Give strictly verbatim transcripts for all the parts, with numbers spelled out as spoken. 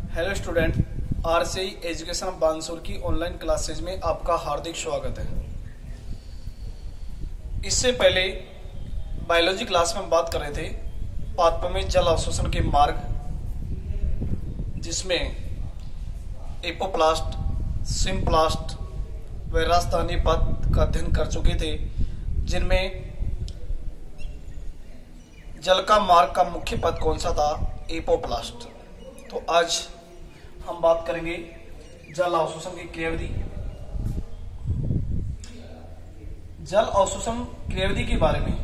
Hello student, RCI education Bansur की online classes में आपका हार्दिक स्वागत है। इससे पहले बायोलॉजी क्लास में हम बात कर रहे थे पादपों में जल अवशोषण के मार्ग, जिसमें एपोप्लास्ट, सिम्प्लास्ट व राजधानी पद का अध्ययन कर चुके थे, जिनमें जल का मार्ग का मुख्य पद कौन सा था? एपोप्लास्ट। तो आज हम बात करेंगे जल अवशोषण की क्रियाविधि। जल अवशोषण क्रियाविधि के बारे में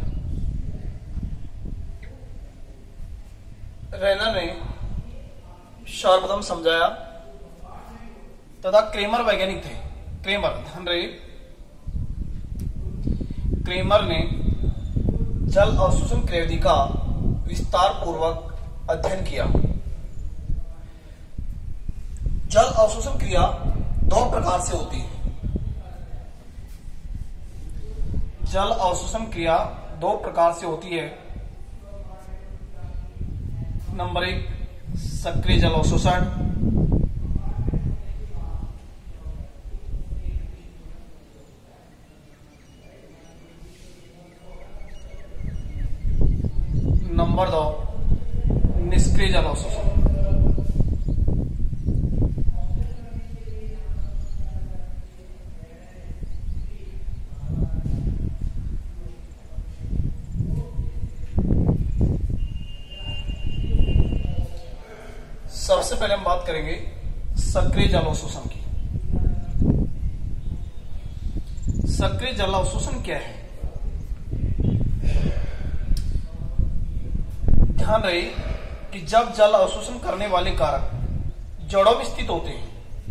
रेनर ने सर्वप्रथम समझाया तथा क्रेमर वैज्ञानिक थे। क्रेमर ध्यान रहे, क्रेमर ने जल अवशोषण क्रियाविधि का विस्तार पूर्वक अध्ययन किया। जल अवशोषण क्रिया दो प्रकार से होती है। जल अवशोषण क्रिया दो प्रकार से होती है। नंबर एक, सक्रिय जल अवशोषण। नंबर दो, निष्क्रिय जल अवशोषण। सबसे पहले हम बात करेंगे सक्रिय जल अवशोषण की। सक्रिय जल अवशोषण क्या है? ध्यान रहे कि जब जल अवशोषण करने वाले कारक जड़ों में स्थित होते हैं,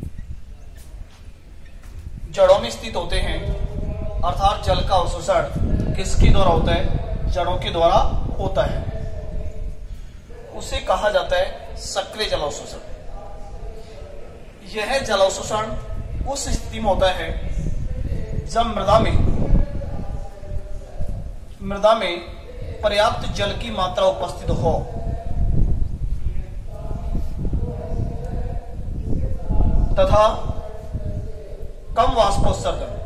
जड़ों में स्थित होते हैं अर्थात जल का अवशोषण किसके द्वारा होता है? जड़ों के द्वारा होता है, उसे कहा जाता है सक्रिय जल अवशोषण। यह जल अवशोषण उस स्थिति में होता है जब मृदा में मृदा में पर्याप्त जल की मात्रा उपस्थित हो तथा कम वाष्पोत्सर्जन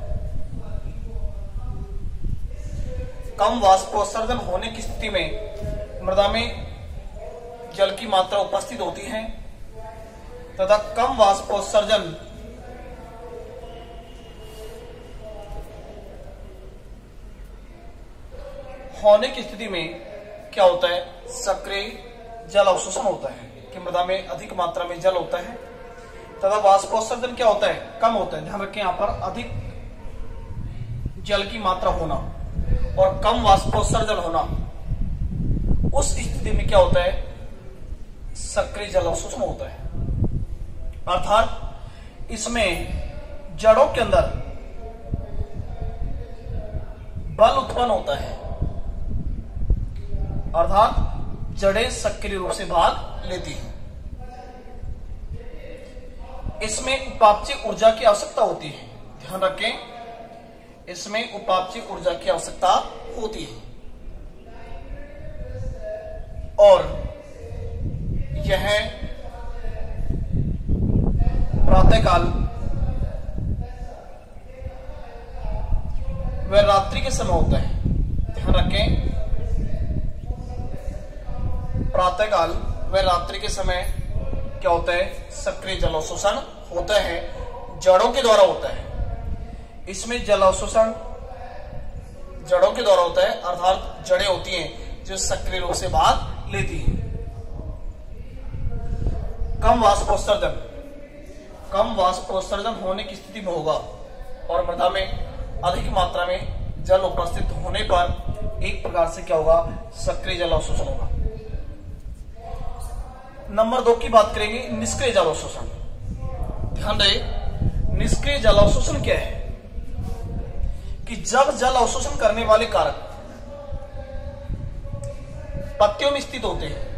कम वाष्पोत्सर्जन होने की स्थिति में मृदा में जल की मात्रा उपस्थित होती है तथा कम वाष्पोत्सर्जन होने की स्थिति में क्या होता है? सक्रिय जल अवशोषण होता है कि मृदा में अधिक मात्रा में जल होता है तथा वाष्पोत्सर्जन क्या होता है? कम होता है। ध्यान रखें, यहां पर अधिक जल की मात्रा होना और कम वाष्पोत्सर्जन होना, उस स्थिति में क्या होता है? सक्रिय जल अवशोषण होता है। अर्थात इसमें जड़ों के अंदर बल उत्पन्न होता है, अर्थात जड़ें सक्रिय रूप से भाग लेती हैं। इसमें उपापचय ऊर्जा की आवश्यकता होती है। ध्यान रखें, इसमें उपापचय ऊर्जा की आवश्यकता होती है और यह प्रातःकाल व रात्रि के समय होता है। ध्यान रखें, प्रातःकाल व रात्रि के समय क्या होता है? सक्रिय जल अवशोषण होता है, जड़ों के द्वारा होता है। इसमें जल अवशोषण जड़ों के द्वारा होता है, अर्थात जड़ें होती हैं जो सक्रिय रूप से भाग लेती हैं। कम वाष्पोत्सर्जन कम वाष्पोत्सर्जन होने की स्थिति में होगा और मृदा में अधिक मात्रा में जल उपस्थित होने पर एक प्रकार से क्या होगा? सक्रिय जल अवशोषण होगा। नंबर दो की बात करेंगे, निष्क्रिय जल अवशोषण। ध्यान रहे, निष्क्रिय जल अवशोषण क्या है? कि जब जल अवशोषण करने वाले कारक पत्तियों में स्थित होते हैं,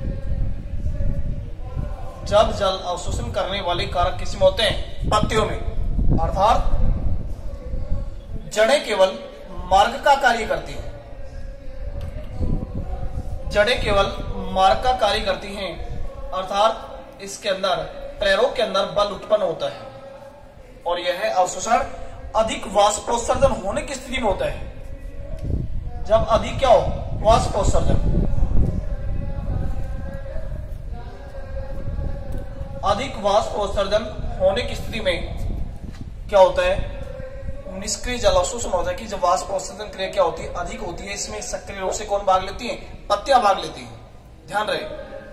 जब जल अवशोषण करने वाले कारक किस में होते हैं? पत्तियों में, अर्थात जड़ें केवल मार्ग का कार्य करती हैं। जड़ें केवल मार्ग का कार्य करती हैं, अर्थात इसके अंदर प्रेरक के अंदर बल उत्पन्न होता है, और यह अवशोषण अधिक वाष्पोत्सर्जन होने की स्थिति में होता है। जब अधिक क्या हो, वाष्पोत्सर्जन, अधिक वाष्पोत्सर्जन होने की स्थिति में क्या होता है, निष्क्रिय जल अवशोषण होता है। कि जब वाष्पोत्सर्जन क्रिया क्या होती है, अधिक होती है, इसमें सक्रिय रूप से कौन भाग लेती है, पत्तियां भाग लेती है, ध्यान रहे।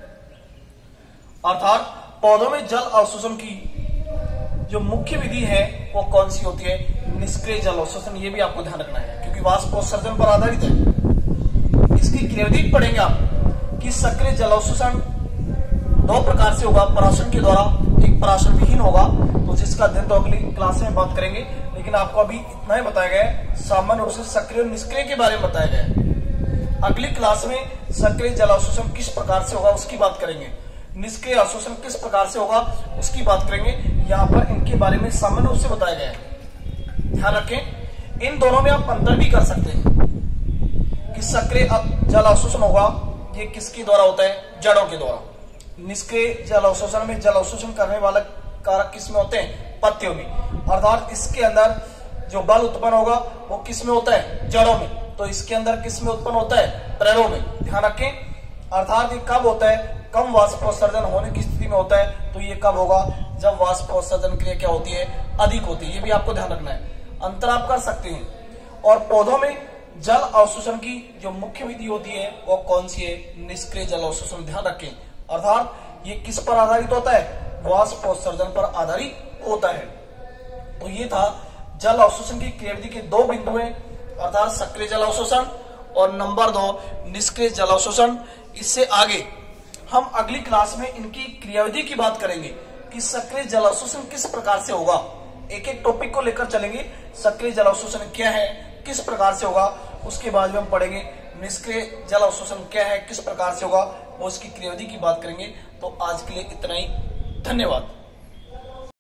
अर्थात पौधों में जल अवशोषण की जो मुख्य विधि है वो कौन सी होती है, निष्क्रिय जल अवशोषण। ये भी आपको ध्यान रखना है क्योंकि वाष्पोत्सर्जन पर आधारित है। इसकी क्रियाविधि पढ़ेंगे आप कि सक्रिय जल अवशोषण दो प्रकार से होगा, पराशरण के द्वारा, एक पराशरण विहीन होगा, तो जिसका अध्ययन तो अगली क्लास में बात करेंगे। लेकिन आपको अभी इतना ही बताया गया है, सामान्य रूप से सक्रिय और निष्क्रिय के बारे में बताया गया है। अगली क्लास में सक्रिय जल अवशोषण किस प्रकार से होगा उसकी बात करेंगे, निष्क्रिय अवशोषण किस प्रकार से होगा उसकी बात करेंगे। यहाँ पर इनके बारे में सामान्य रूप से बताया गया है, ध्यान रखें। इन दोनों में आप अंतर भी कर सकते हैं कि सक्रिय जल अवशोषण होगा ये किसके द्वारा होता है, जड़ों के द्वारा। निष्क्रिय जल अवशोषण में जल अवशोषण करने वाला कारक किसमें होते हैं, पत्तियों में। अर्थात इसके अंदर जो बल उत्पन्न होगा वो किसमें होता है, जड़ों में। तो इसके अंदर किसमें उत्पन्न होता है, प्रेरों में, ध्यान रखें। अर्थात ये कब होता है, कम वाष्पोत्सर्जन होने की स्थिति में होता है। तो ये कब होगा, जब वाष्पोत्सर्जन क्रिया क्या होती है, अधिक होती है। ये भी आपको ध्यान रखना है, अंतर आप कर सकते हैं। और पौधों में जल अवशोषण की जो मुख्य विधि होती है वो कौन सी है, निष्क्रिय जल अवशोषण, ध्यान रखें। अर्थात ये किस पर आधारित होता है, वाष्पोत्सर्जन पर आधारित होता है। तो ये था जल अवशोषण की क्रियाविधि के दो बिंदु हैं, अर्थात सक्रिय जल अवशोषण और नंबर दो निष्क्रिय जल अवशोषण। इससे आगे हम अगली क्लास में इनकी क्रियाविधि की बात करेंगे कि सक्रिय जल अवशोषण किस प्रकार से होगा। एक एक टॉपिक को लेकर चलेंगे, सक्रिय जल अवशोषण क्या है, किस प्रकार से होगा। उसके बाद में हम पढ़ेंगे निष्क्रिय जल अवशोषण क्या है, किस प्रकार से होगा, वो उसकी क्रियाविधि की बात करेंगे। तो आज के लिए इतना ही, धन्यवाद।